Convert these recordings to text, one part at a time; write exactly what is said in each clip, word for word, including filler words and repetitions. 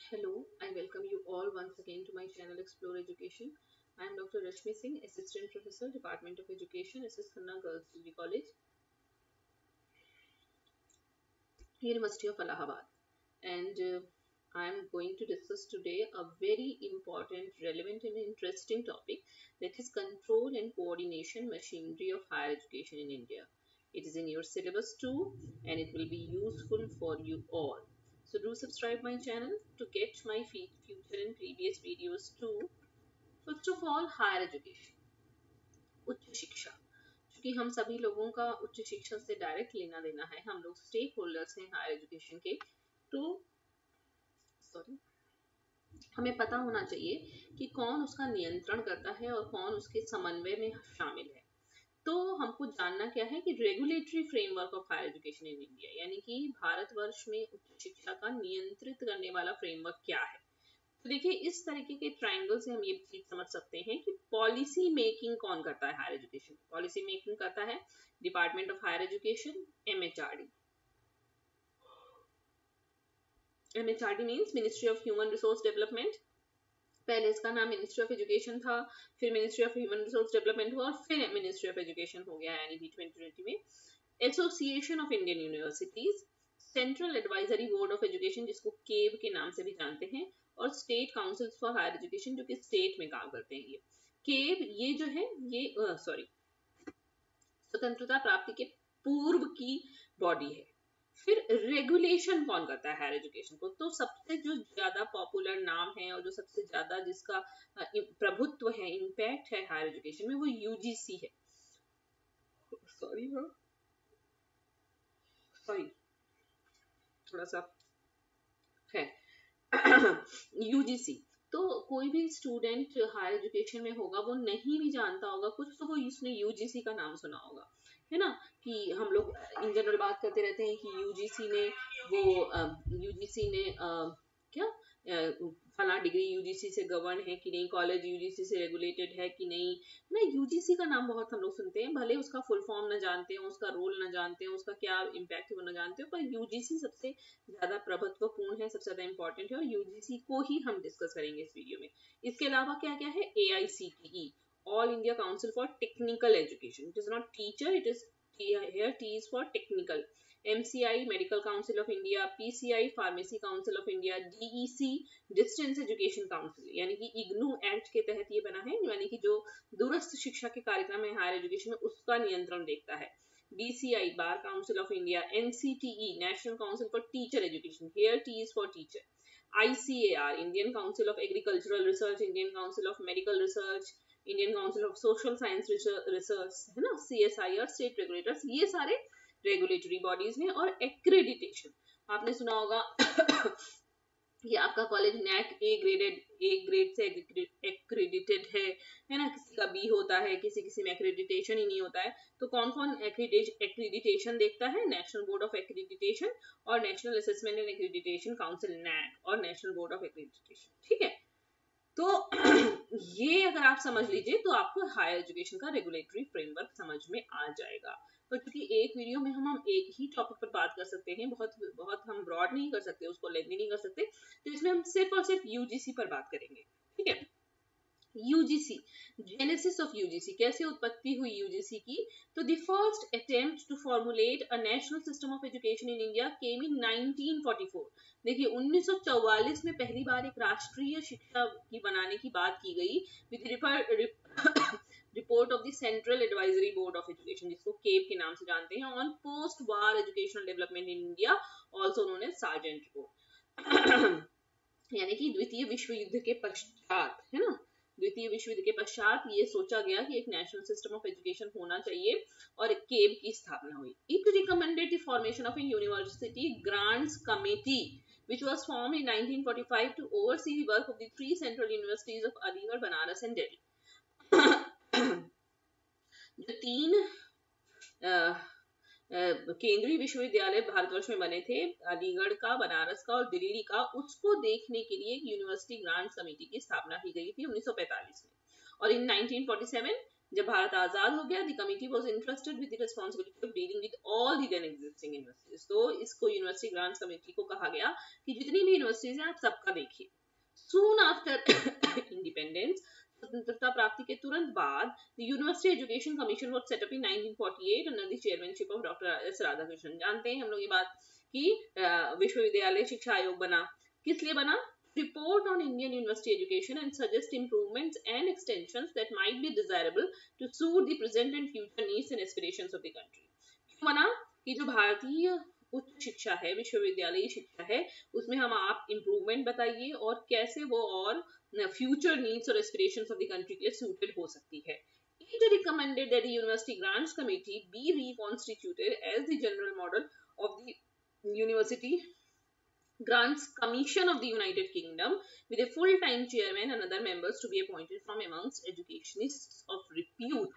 Hello, I welcome you all once again to my channel Explore Education. I am Doctor Rashmi Singh, Assistant Professor, Department of Education, S S Khanna Girls Degree College, University of Allahabad. And uh, I am going to discuss today a very important, relevant and interesting topic, that is control and coordination machinery of higher education in India. It is in your syllabus too, and it will be useful for you all. So do subscribe my channel to get my future and previous videos too. First of all higher education, उच्च शिक्षा। क्योंकि हम सभी लोगों का उच्च शिक्षा से डायरेक्ट लेना देना है, हम लोग स्टेक होल्डर्स हैं हायर एजुकेशन के, तो सॉरी हमें पता होना चाहिए कि कौन उसका नियंत्रण करता है और कौन उसके समन्वय में शामिल है। तो हमको जानना क्या है कि regulatory framework of higher education in India, यानी कि भारतवर्ष में उच्च शिक्षा का नियंत्रित करने वाला फ्रेमवर्क क्या है। तो देखिए, इस तरीके के ट्रायंगल से हम ये चीज समझ सकते हैं कि पॉलिसी मेकिंग कौन करता है हायर एजुकेशन। पॉलिसी मेकिंग करता है department of higher education, MHRD. MHRD means ministry of human resource development. पहले इसका नाम मिनिस्ट्री ऑफ एजुकेशन था, फिर ministry of human resource development हुआ और फिर मिनिस्ट्री ऑफ एजुकेशन हो गया, यानी कि ट्वेंटी ट्वेंटी में। Association of Indian universities, central advisory board of education जिसको केब के नाम से भी जानते हैं, और state council for higher education जो कि स्टेट में काम करते हैं। ये केब ये जो है ये सॉरी स्वतंत्रता प्राप्ति के पूर्व की बॉडी है। फिर रेगुलेशन कौन करता है हायर एजुकेशन को, तो सबसे जो ज्यादा पॉपुलर नाम है और जो सबसे ज्यादा जिसका प्रभुत्व है, इम्पैक्ट है हायर एजुकेशन में, वो यूजीसी है। सॉरी हाँ सॉरी थोड़ा सा है यूजीसी। तो कोई भी स्टूडेंट हायर एजुकेशन में होगा वो नहीं भी जानता होगा कुछ, तो वो इसने यूजीसी का नाम सुना होगा, है ना। कि हम लोग इन जनरल बात करते रहते हैं कि यूजीसी ने वो यूजीसी ने आ, क्या फला डिग्री यूजीसी से गवर्न है कि नहीं, कॉलेज यूजीसी से रेगुलेटेड है कि नहीं ना। यूजीसी का नाम बहुत हम लोग सुनते हैं, भले उसका फुल फॉर्म ना जानते हो, उसका रोल ना जानते हो, उसका क्या इम्पैक्ट है वो ना जानते हो, पर यूजीसी सबसे ज्यादा प्रभुत्वपूर्ण है, सबसे ज्यादा इंपॉर्टेंट है, और यूजीसी को ही हम डिस्कस करेंगे इस वीडियो में। इसके अलावा क्या क्या है, A I C T E, all India council for technical education. It is not teacher, it is here T is for technical, M C I Medical Council of India, P C I Pharmacy Council of India, D E C Distance Education Council, यानी कि IGNOU act के तहत ये बना है, यानी कि जो दूरस्थ शिक्षा के कार्यक्रम है हायर एजुकेशन में उसका नियंत्रण देखता है। B C I Bar Council of India, N C T E National Council for Teacher Education, here T is for teacher, I C A R Indian Council of Agricultural Research, Indian Council of Medical Research, Indian council of social science research, है ना, CSIR, state regulators, ये सारे regulatory bodies हैं। और accreditation आपने सुना होगा ये आपका college NAAC A graded, A grade से एक्रेडिटेड है, है ना। किसी का बी होता है, किसी किसी में एक्रेडिटेशन ही नहीं होता है। तो कौन कौन एक्रेडिटेशन देखता है, नेशनल बोर्ड ऑफ एक्रेडिटेशन और national assessment and accreditation council NAAC और नेशनल बोर्ड ऑफ एक्रेडिटेशन, ठीक है। तो ये अगर आप समझ लीजिए तो आपको हायर एजुकेशन का रेगुलेटरी फ्रेमवर्क समझ में आ जाएगा। पर क्योंकि एक वीडियो में हम हम एक ही टॉपिक पर बात कर सकते हैं, बहुत बहुत हम ब्रॉड नहीं कर सकते, उसको लेंदी नहीं कर सकते, तो इसमें हम सिर्फ और सिर्फ यूजीसी पर बात करेंगे, ठीक है। यूजीसी, जेनेसिस ऑफ यूजीसी, कैसे उत्पत्ति हुई यूजीसी की, तो the first attempt to formulate a national system of education in India came in nineteen forty four. देखिए उन्नीस सौ चौवालीस में पहली बार एक राष्ट्रीय शिक्षा की बनाने की बात की गई with report of the central advisory board of education, जिसको केब के नाम से जानते हैं, on post war educational development in India, also known as Sargent report. यानी कि द्वितीय विश्व युद्ध के पश्चात, है ना, द्वितीय विश्व युद्ध के पश्चात ये सोचा गया कि एक नेशनल सिस्टम ऑफ एजुकेशन होना चाहिए और एक केब की स्थापना हुई। It recommended the formation of a university grants committee which was formed in nineteen forty-five to oversee the work of the three central universities of Aligarh, Banaras and Delhi। जो तीन केंद्रीय विश्वविद्यालय भारतवर्ष में बने थे, अलीगढ़ का, बनारस का और दिल्ली का, उसको देखने के लिए यूनिवर्सिटी ग्रांट्स कमेटी की स्थापना की गई थी उन्नीस सौ पैंतालीस में। और इन नाइनटीन फोर्टी सेवन जब भारत आजाद हो गया, the committee was interested with the responsibility of dealing with all the then existing universities. तो इसको यूनिवर्सिटी ग्रांट्स कमेटी को कहा गया कि जितनी भी यूनिवर्सिटीज हैं आप सबका देखिए। सून आफ्टर इंडिपेंडेंस, स्वतंत्रता प्राप्ति के तुरंत बाद, the university education commission was set up in nineteen forty eight under the chairmanship of doctor S Radhakrishnan. जानते हैं हम लोग ये बात कि विश्वविद्यालय शिक्षा आयोग बना, किस लिए बना? Report on Indian university education and suggest improvements and extensions that might be desirable to suit the present and future needs and aspirations of the country। क्यों बना? कि जो भारतीय उच्च शिक्षा है, विश्वविद्यालयी शिक्षा है, उसमें हम आप इम्प्रूवमेंट बताइए और कैसे वो और फ्यूचर नीड्स और एस्पिरेशंस ऑफ द कंट्री के लिए सूटेड हो सकती है। It recommended that the University Grants Committee be reconstituted as the general model of the University Grants Commission of the United Kingdom with a full-time chairman and other members to be appointed from amongst educationists of repute।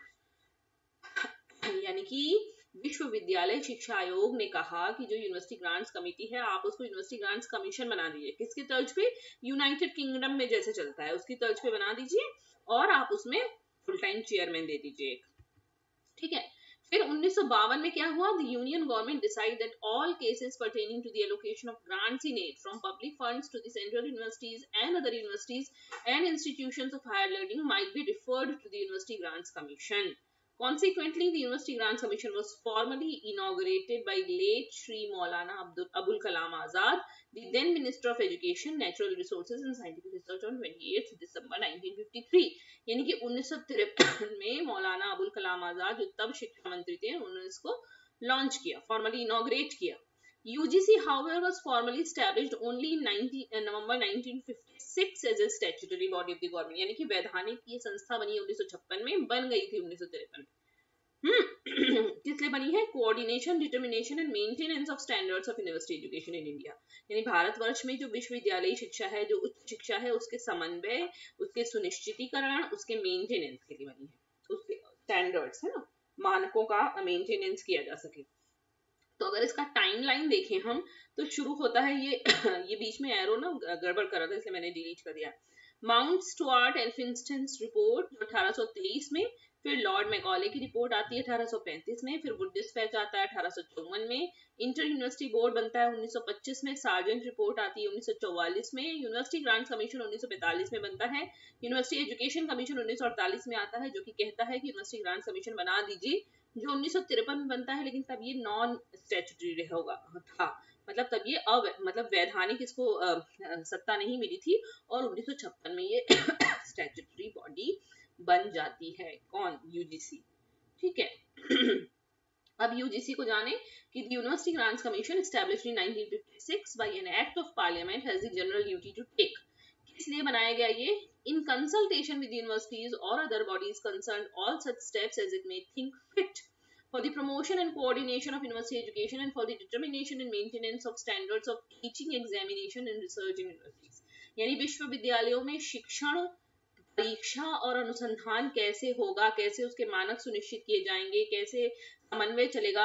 यानी कि विश्वविद्यालय शिक्षा आयोग ने कहा कि जो university grants committee है आप उसको यूनिवर्सिटी ग्रांट्स कमीशन बना दीजिए। किसकी तर्ज पे? यूनाइटेड किंगडम में जैसे चलता है उसकी तर्ज पे बना दीजिए और आप उसमें फुल टाइम चेयरमैन दे दीजिए। ठीक है, फिर उन्नीस सौ बावन में क्या हुआ? The union government decided that all cases pertaining to the allocation of grants in aid from public funds to the central universities and other universities and institutions of higher learning might be referred to the university grants commission. Consequently, the University Grants Commission was formally inaugurated by late Shri Maulana Abdul, Abul Kalam Azad, the then Minister of Education, Natural Resources and Scientific Research on twenty-eighth December nineteen fifty-three। यानी कि उन्नीस सौ तिरपन में मौलाना अबुल कलाम आजाद जो तब शिक्षा मंत्री थे उन्होंने इसको लॉन्च किया, फॉर्मली इनॉग्रेट किया। U G C, however, was formally established only in November nineteen fifty-six as a statutory body of the government। यानी कि वैधानिक ये संस्था बनी उन्नीस सौ छप्पन में, बन गई थी उन्नीस सौ तिरपन में। किस लिए बनी है? Coordination, determination and maintenance of standards of university education in India. यानी भारतवर्ष में जो विश्वविद्यालयी शिक्षा है, जो उच्च शिक्षा है, उसके समन्वय, उसके सुनिश्चितीकरण, उसके मेंटेनेंस के लिए बनी है। उसके स्टैंडर्ड्स है ना, मानकों का मेंटेनेंस किया जा सके। तो अगर इसका टाइमलाइन देखें हम तो शुरू होता है ये ये बीच में एरो ना गड़बड़ कर रहा था इसलिए मैंने डिलीट कर दिया। माउंट स्टुअर्ट एल्फिंस्टन रिपोर्ट अठारह सौ तेईस में, फिर लॉर्ड मैकॉले की रिपोर्ट वुड आती है अठारह सौ पैंतीस में, फिर वुड डिस्पैच आता है अठारह सौ चौवन में, इंटर यूनिवर्सिटी बोर्ड बनता है उन्नीस सौ पच्चीस में, सार्जेंट रिपोर्ट आती है उन्नीस सौ चौवालीस में, यूनिवर्सिटी ग्रांट्स कमीशन उन्नीस सौ पैंतालीस में बनता है, यूनिवर्सिटी एजुकेशन कमीशन उन्नीस सौ अड़तालीस में आता है जो कि कहता है कि यूनिवर्सिटी ग्रांट्स कमीशन बना दीजिए, जो उन्नीस सौ तिरपन में बनता है, लेकिन तब ये नॉन स्टैट्यूटरी होगा था, मतलब तब ये अव मतलब वैधानिक इसको आ, सत्ता नहीं मिली थी और उन्नीस सौ छप्पन में ये स्टैट्यूटरी बॉडी बन जाती है। कौन? यूजीसी। ठीक है। अब यूजीसी को जाने कि the university grants commission established in nineteen fifty six by an act of parliament has the general duty to take. किस लिए बनाया गया ये? In consultation with universities or other bodies concerned, all such steps as it may think fit for the promotion and coordination of university education and for the determination and maintenance of standards of teaching, examination and research in universities। यानी विश्वविद्यालयों में शिक्षण, परीक्षा और अनुसंधान कैसे होगा, कैसे उसके मानक सुनिश्चित किए जाएंगे, कैसे समन्वय चलेगा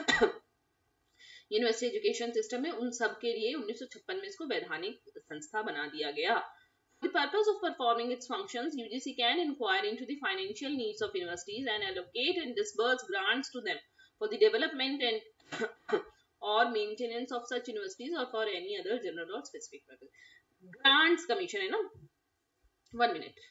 यूनिवर्सिटी एजुकेशन सिस्टम में, उन सब के लिए उन्नीस सौ छप्पन में इसको वैधानिक संस्था बना दिया गया। For the purpose of performing its functions, U G C can inquire into the financial needs of universities and allocate and disburse grants to them for the development and or maintenance of such universities or for any other general or specific purpose। Grants Commission है ना? One minute।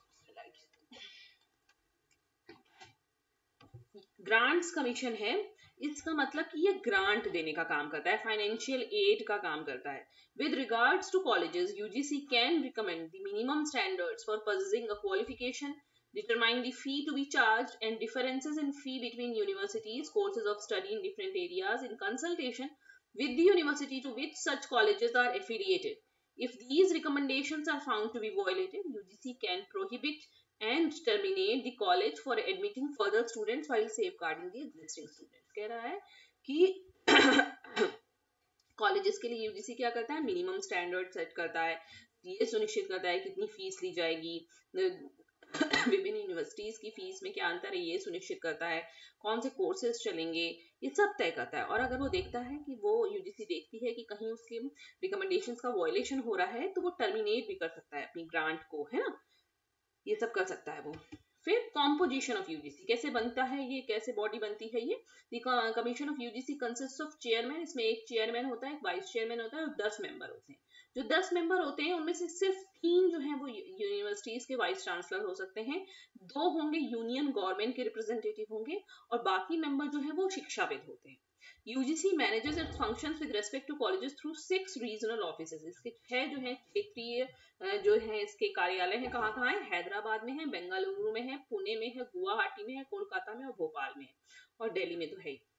Grants Commission है, इसका मतलब कि ये grant देने का काम करता है, फाइनेंशियल एड का काम करता है। With regards to colleges, U G C can recommend the minimum standards for purchasing a qualification, determine the fee to be charged, and differences in fee between universities, courses of study in different areas in consultation with the university to which such colleges are affiliated. If these recommendations are found to be violated, U G C can prohibit and terminate the college for admitting further students while safeguarding the existing students। कह रहा है कि colleges के लिए UGC क्या करता है? Minimum standard set करता है, ये सुनिश्चित करता है कितनी फीस ली जाएगी, विभिन्न यूनिवर्सिटीज की फीस में क्या अंतर है ये सुनिश्चित करता है, कौन से कोर्सेज चलेंगे, ये सब तय करता है। और अगर वो देखता है कि वो यूजीसी देखती है कि कहीं उसके रिकमेंडेशंस का वायलेशन हो रहा है तो वो टर्मिनेट भी कर सकता है अपनी ग्रांट को, है ना, ये सब कर सकता है वो। फिर कॉम्पोजिशन ऑफ यूजीसी कैसे बनता है, ये कैसे बॉडी बनती है ये। The commission of UGC consist of chairman, इसमें एक चेयरमैन होता है, एक वाइस चेयरमैन होता है और दस मेंबर होते हैं। जो दस मेंबर होते हैं उनमें से सिर्फ तीन जो है वो यूनिवर्सिटीज के वाइस चांसलर हो सकते हैं, दो होंगे यूनियन गवर्नमेंट के रिप्रेजेंटेटिव होंगे और बाकी मेंबर जो है वो शिक्षाविद होते हैं। UGC manages its functions with respect to colleges through six regional offices, इसके छह जो है क्षेत्रीय जो है इसके कार्यालय हैं, कहाँ कहाँ है, हैदराबाद में है, बेंगलुरु में है, पुणे में है, गुवाहाटी में है, कोलकाता में और भोपाल में है और दिल्ली में तो है ही।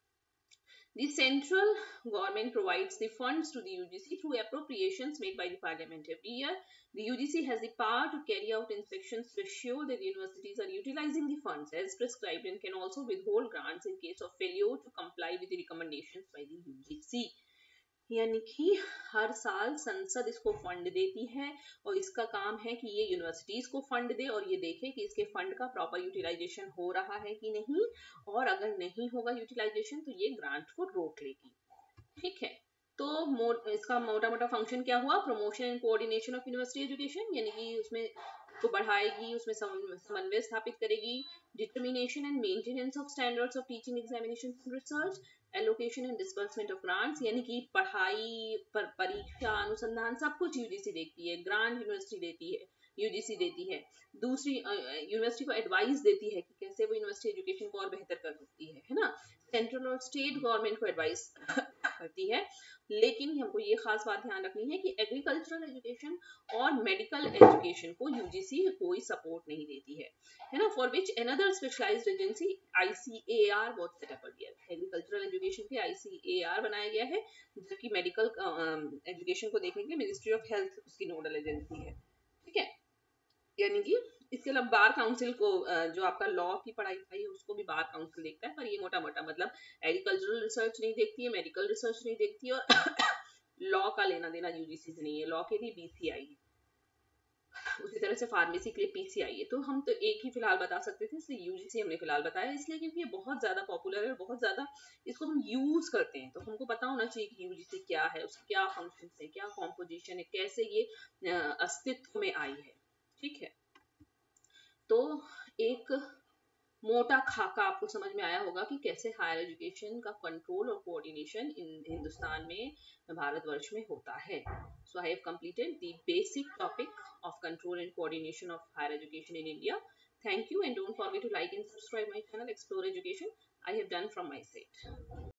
The central government provides the funds to the U G C through appropriations made by the parliament every year. The U G C has the power to carry out inspections to assure that the universities are utilizing the funds as prescribed and can also withhold grants in case of failure to comply with the recommendations by the U G C. यानी कि हर साल संसद इसको fund देती है और इसका काम है कि ये यूनिवर्सिटीज को फंड दे और ये देखे कि इसके फंड का प्रॉपर यूटिलाइजेशन हो रहा है कि नहीं, और अगर नहीं होगा यूटिलाइजेशन तो ये ग्रांट को रोक लेगी। ठीक है, तो मो, इसका मोटा मोटा फंक्शन क्या हुआ, promotion and coordination of university education, यानी कि उसमें को बढ़ाएगी, उसमें समन्वय स्थापित करेगी, determination and maintenance of standards of teaching examination and research, allocation and disbursement of grants, यानी कि पढ़ाई पर परीक्षा अनुसंधान सब कुछ यूजीसी देखती है, ग्रांट यूनिवर्सिटी देती है, यूजीसी देती है। दूसरी यूनिवर्सिटी को एडवाइस देती है कि कैसे वो यूनिवर्सिटी एजुकेशन को और बेहतर कर सकती है, है ना। सेंट्रल और स्टेट गवर्नमेंट को एडवाइस करती है, लेकिन हमको ये खास बात ध्यान रखनी है कि एग्रीकल्चरल एजुकेशन और मेडिकल एजुकेशन को यूजीसी कोई सपोर्ट नहीं देती है, है ना। For which another specialised agency ICAR was set up earlier, agricultural education के आईसीएआर बनाया गया है, जबकि मेडिकल एजुकेशन को देखने के लिए मिनिस्ट्री ऑफ हेल्थ उसकी नोडल एजेंसी है। ठीक है, यानी कि इसके अलावा बार काउंसिल को जो आपका लॉ की पढ़ाई है उसको भी बार काउंसिल देखता है, पर ये मोटा मोटा मतलब एग्रीकल्चरल रिसर्च नहीं देखती है, मेडिकल रिसर्च नहीं देखती है और लॉ का लेना देना यूजीसी से नहीं है, लॉ के लिए बीसीआई है, उसी तरह से फार्मेसी के लिए पीसीआई है। तो हम तो एक ही फिलहाल बता सकते थे, इसलिए यूजीसी हमने फिलहाल बताया, इसलिए क्योंकि ये बहुत ज्यादा पॉपुलर है, बहुत ज्यादा इसको हम यूज करते हैं, तो हमको पता होना चाहिए कि यूजीसी क्या है, उसके क्या फंक्शन है, क्या कॉम्पोजिशन है, कैसे ये अस्तित्व में आई है। ठीक है, तो एक मोटा खाका आपको समझ में आया होगा कि कैसे हायर एजुकेशन का कंट्रोल और कोऑर्डिनेशन इन हिंदुस्तान में, भारतवर्ष में होता है। So I have completed the basic topic of control and coordination of higher education in India. Thank you and don't forget to like and subscribe my channel Explore Education. I have done from my side.